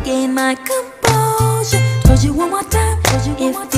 regain my composure. Told you one more time, if